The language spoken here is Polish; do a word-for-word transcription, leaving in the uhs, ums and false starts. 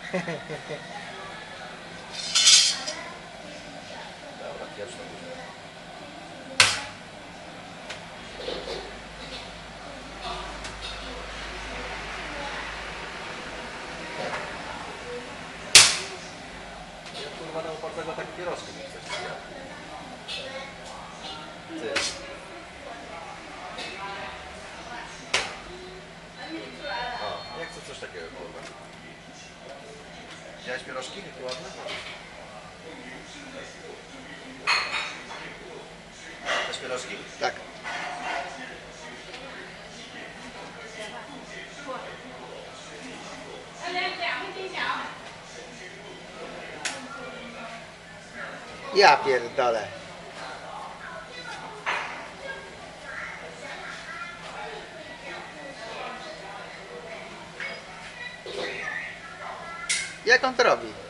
Dobra, pierwsza. Ja kurwa na upartego takie pierożki nie chcesz. Ty. O, ja chcę coś takiego kurwa. Widziałeś pierożki? Jakie ładne? Chcesz pierożki? Tak. Ja pierdolę. Jak on to robi?